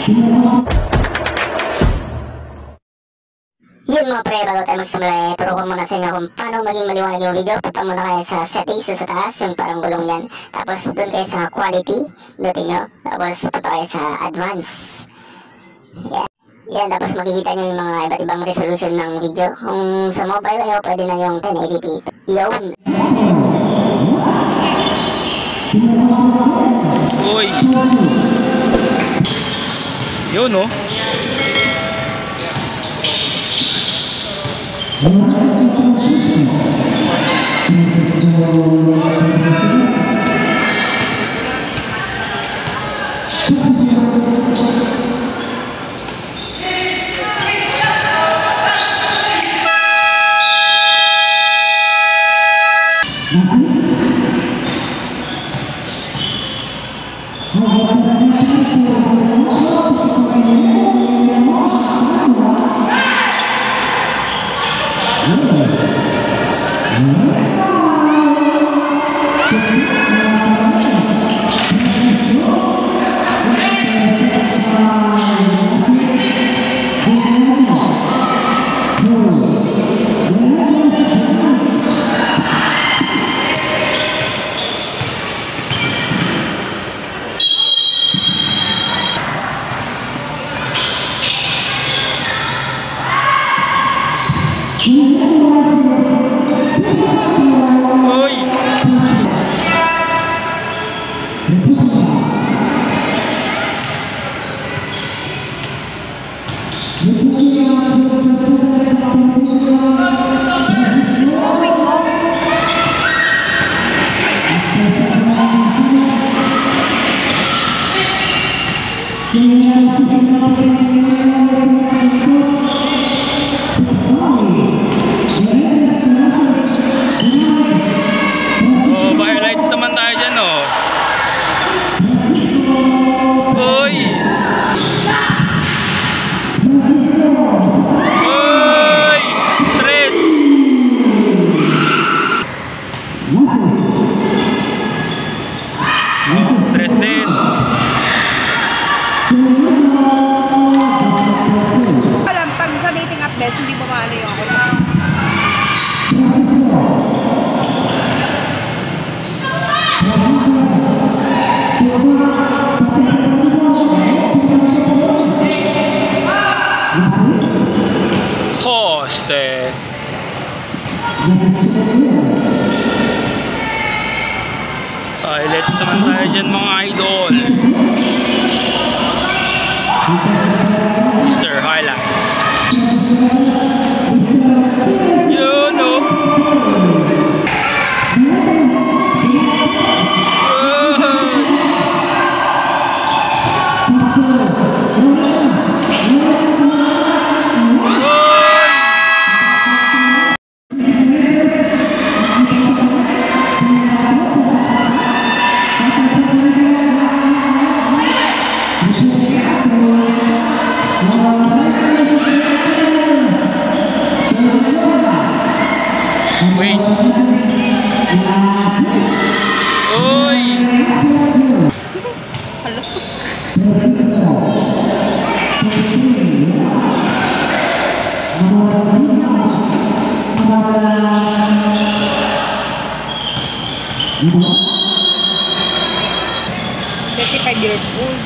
Yun mga pre, bago tayo magsimula, turo ko muna sa inyo kung paano maging maliwanag yung video. Punta muna kayo sa settings sa taas, yung parang gulong yan. Tapos dun kayo sa quality, dutin nyo. Tapos punta kayo sa advance. Yan, tapos makikita nyo yung mga iba't ibang resolution ng video. Kung sa mobile kayo, pwede na yung 1080p. Yun! Uy! Yun no? Hindi ba maano yung ako? Poste. Highlights naman tayo dyan mga idol. Mr. Highlights. You know. Wait. Uy. Hello. 35 years old.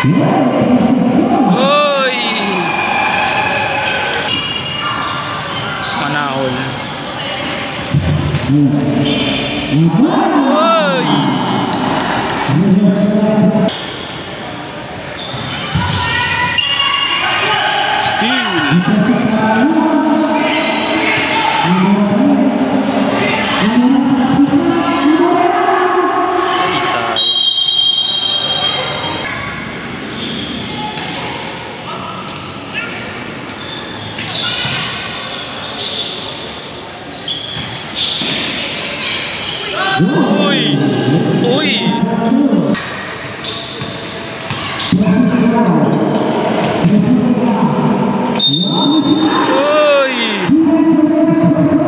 Uy! Manahol. Uy! Sayang. Uy! Uy! Uy!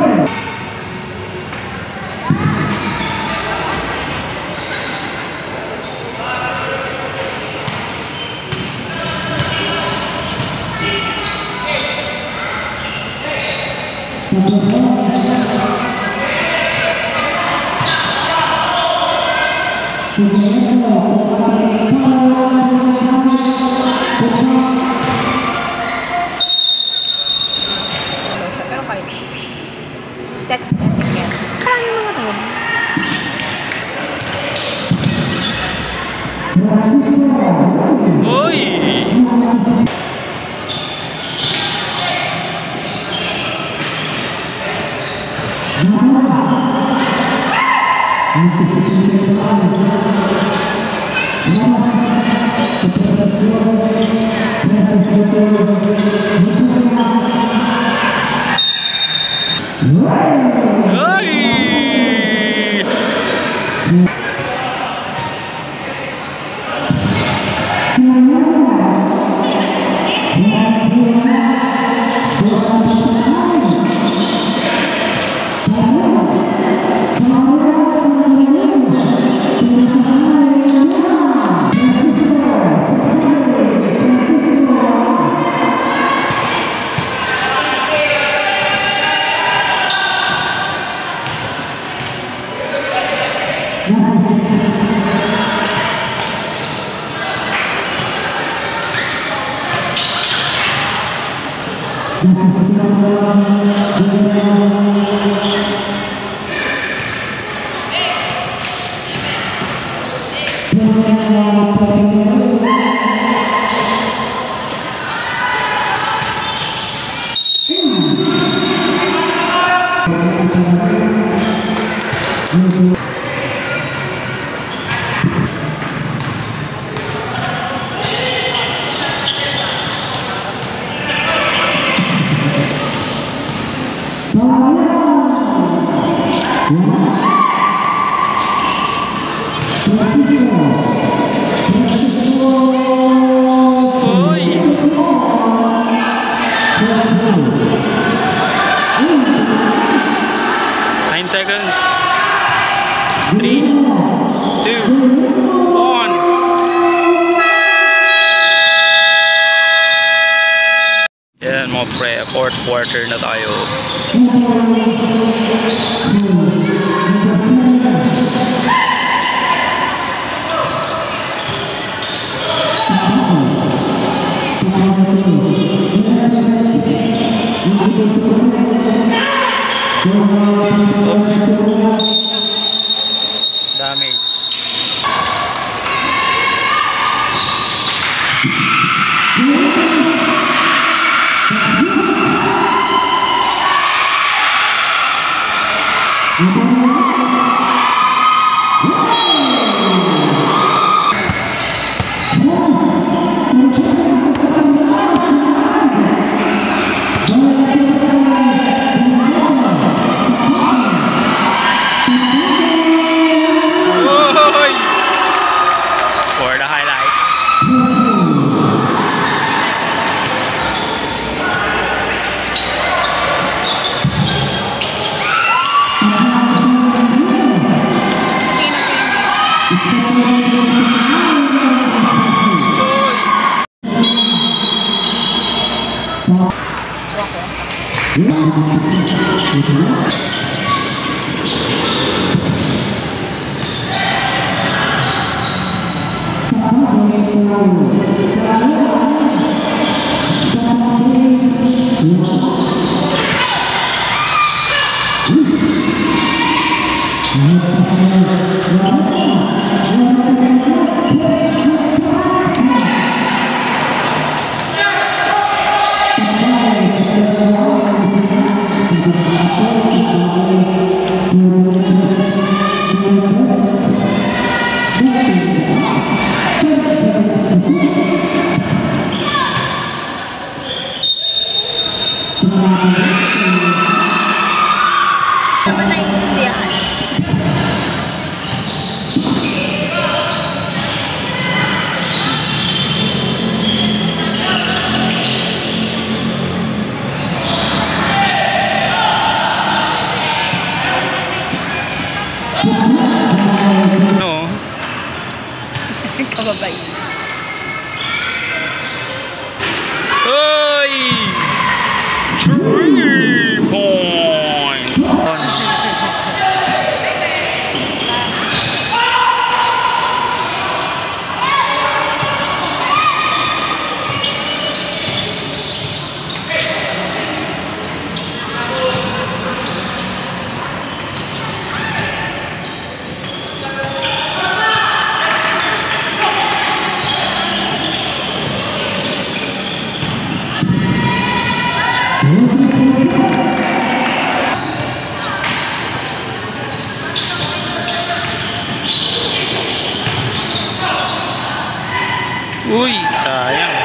Ano siya, pero kahit text natin yan. Parang yung mga tawag. Uy! Uy! Uy! 9 seconds. 3, 2, 1. Yan mga pre, fourth quarter na tayo. Damage. Uy! For the highlights. Thank you. Ano na yung tindihan? No. Kababay. Oy! 3 points. Uy, sayang.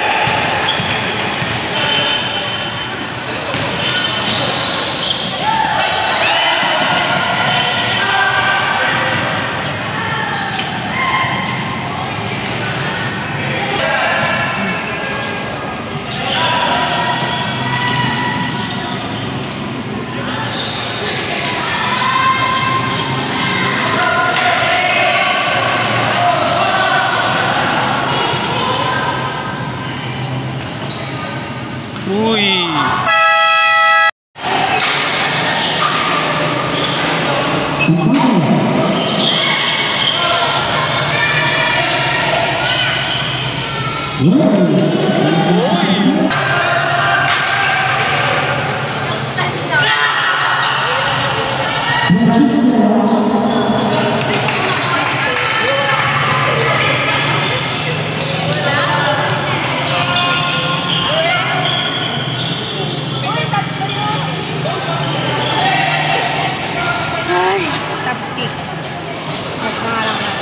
Uy. Tapik. Magpangalang na.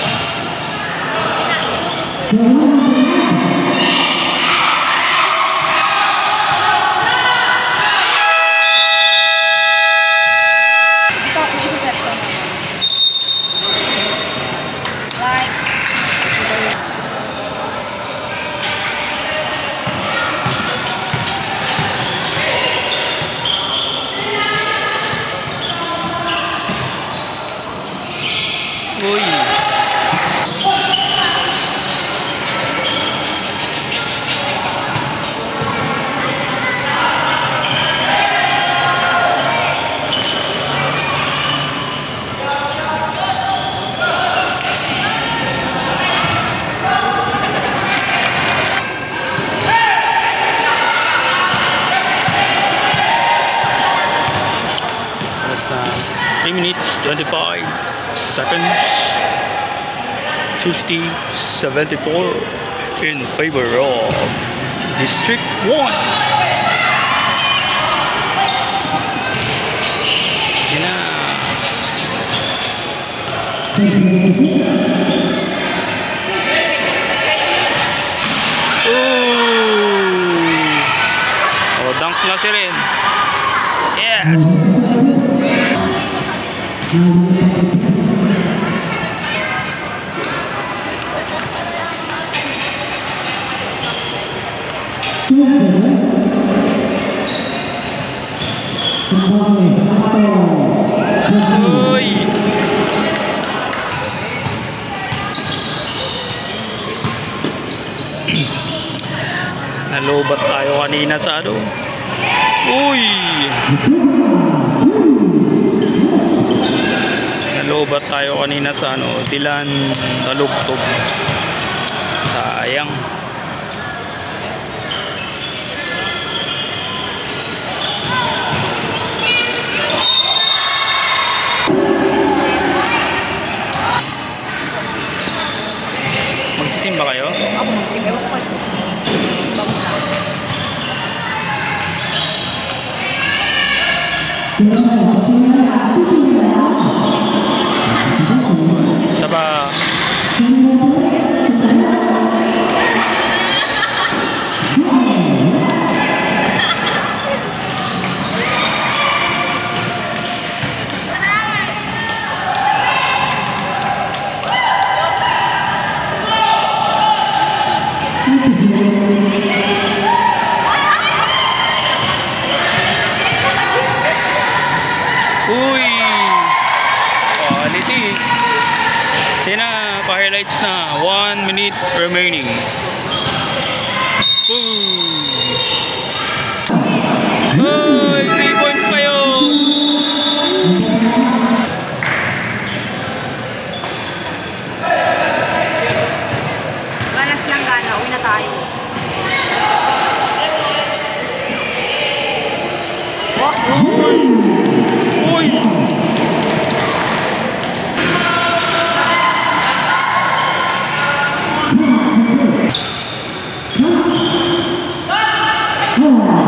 Ito, isuset ko naman. Like. Ito yun. Uy. That's na 3 minutes 25 seconds. 50-74 in favor of District 1. Sina. Oh, dunk na si Ren. Yes. Uy. Nalobat tayo kanina sa ano. Uy. Nalobat tayo kanina sa ano, Dilan Talugtog. Sayang. Isa pa. Uy! Quality. Sina, pa-highlights na. 1 minute remaining. Boom! Uy! 3 points kayo! Ganas lang gana. Uwi na tayo. Uy! Hmm.